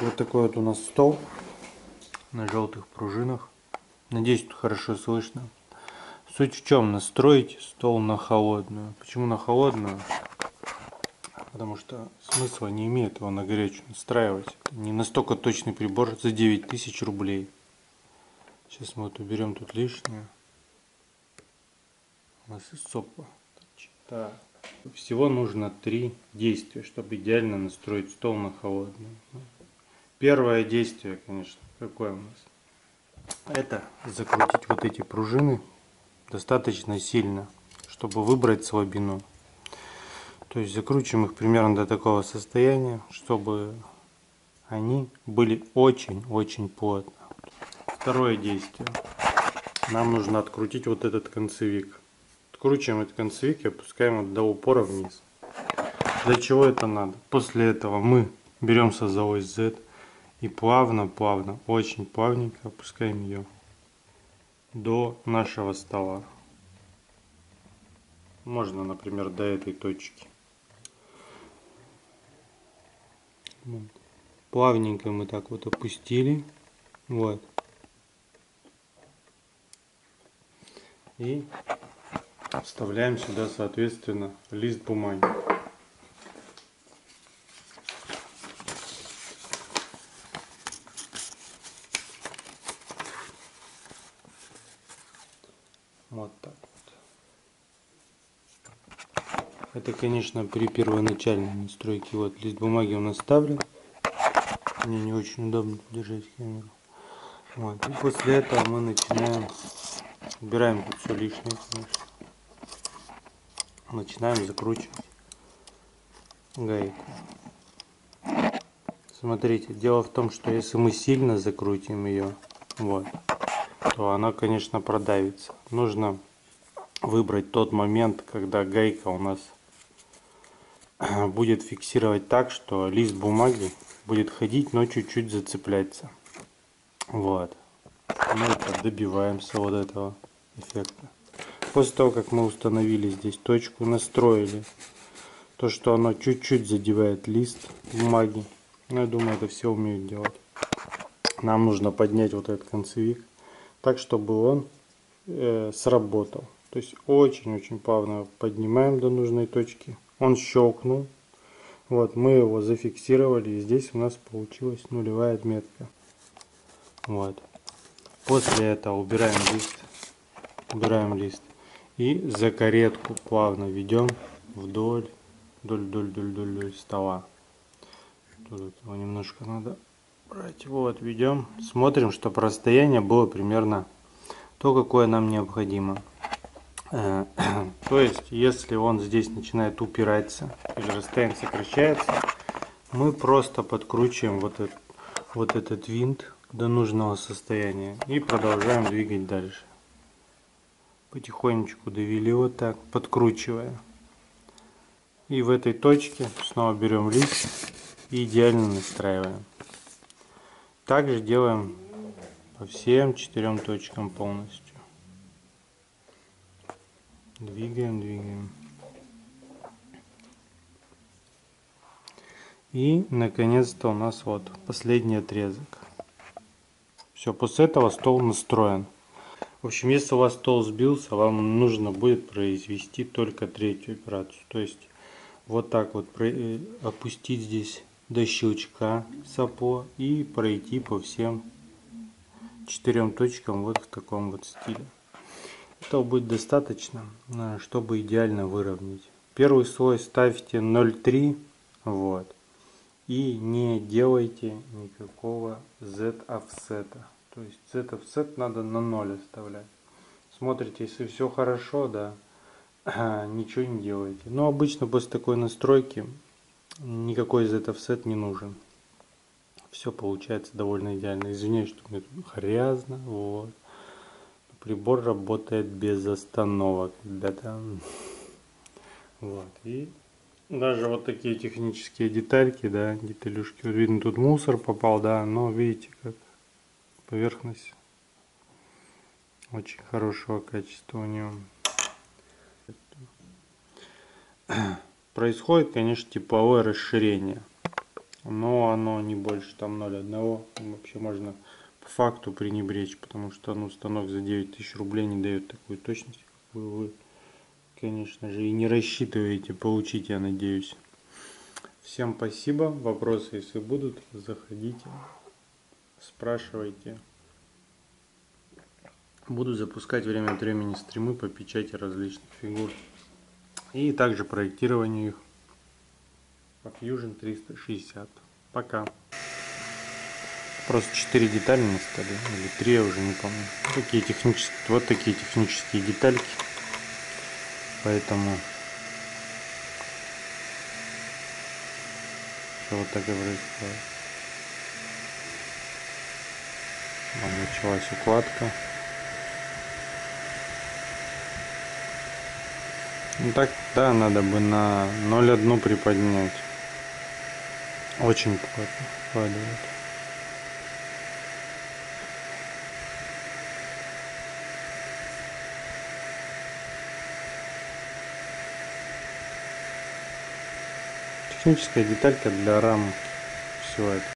Вот такой вот у нас стол на желтых пружинах. Надеюсь, тут хорошо слышно. Суть в чем? Настроить стол на холодную. Почему на холодную? Потому что смысла не имеет его на горячую настраивать. Это не настолько точный прибор за 9000 рублей. Сейчас мы вот уберем тут лишнее. У нас и сопла. Так. Всего нужно 3 действия, чтобы идеально настроить стол на холодную. Первое действие, конечно, какое у нас? Это закрутить вот эти пружины достаточно сильно, чтобы выбрать слабину. То есть закручиваем их примерно до такого состояния, чтобы они были очень-очень плотно. Второе действие. Нам нужно открутить вот этот концевик. Откручиваем этот концевик и опускаем его до упора вниз. Для чего это надо? После этого мы беремся за ось Z и плавно, очень плавненько опускаем ее до нашего стола. Можно, например, до этой точки. Вот. Плавненько мы так вот опустили. Вот. И вставляем сюда, соответственно, лист бумаги. Вот так вот. Это, конечно, при первоначальной настройке. Вот лист бумаги у нас вставлен. Мне не очень удобно держать камеру. Вот. И после этого мы начинаем, убираем тут все лишнее, конечно. Начинаем закручивать гайку. Смотрите, дело в том, что если мы сильно закрутим ее, вот, то она, конечно, продавится. Нужно выбрать тот момент, когда гайка у нас будет фиксировать так, что лист бумаги будет ходить, но чуть-чуть зацепляться. Вот. Мы добиваемся вот этого эффекта. После того, как мы установили здесь точку, настроили то, что оно чуть-чуть задевает лист бумаги. Ну, я думаю, это все умеют делать. Нам нужно поднять вот этот концевик так, чтобы он сработал. То есть очень-очень плавно поднимаем до нужной точки. Он щелкнул. Вот, мы его зафиксировали. И здесь у нас получилась нулевая отметка. Вот. После этого убираем лист. Убираем лист. И за каретку плавно ведем вдоль стола. Тут его немножко надо брать. Вот, ведем. Смотрим, чтобы расстояние было примерно то, какое нам необходимо. То есть, если он здесь начинает упираться или расстояние сокращается, мы просто подкручиваем вот этот винт до нужного состояния и продолжаем двигать дальше. Потихонечку довели вот так, подкручивая. И в этой точке снова берем лист и идеально настраиваем. Также делаем по всем 4 точкам полностью. Двигаем. И наконец-то у нас вот последний отрезок. Все, после этого стол настроен. В общем, если у вас стол сбился, вам нужно будет произвести только третью операцию. То есть вот так вот опустить здесь до щелчка сопло и пройти по всем 4 точкам вот в таком вот стиле. Этого будет достаточно, чтобы идеально выровнять. Первый слой ставьте 0,3, вот, и не делайте никакого Z офсета. То есть Z офсет надо на 0 оставлять. Смотрите, если все хорошо, да, ничего не делайте. Но обычно после такой настройки никакой Z офсет не нужен. Все получается довольно идеально. Извиняюсь, что мне тут грязно, вот. Прибор работает без остановок, ребята. Вот. И даже вот такие технические детальки, да, деталюшки. Вот видно, тут мусор попал, да, но видите, как поверхность очень хорошего качества у него. Происходит, конечно, тепловое расширение. но оно не больше там 0,1. Вообще можно по факту пренебречь, потому что ну, станок за 9000 рублей не дает такую точность, какую вы, конечно же, и не рассчитываете получить, я надеюсь. Всем спасибо. Вопросы, если будут, заходите, спрашивайте. Буду запускать время от времени стримы по печати различных фигур и также проектированию их по Fusion 360. Пока. Просто 4 детали на столе, или 3, я уже не помню. Такие технические, вот такие технические детальки. Поэтому все вот так и происходит. Началась укладка. Ну так, да, надо бы на 0,1 приподнять. Очень плотно вкладывает. Техническая деталька для рамы. Все это.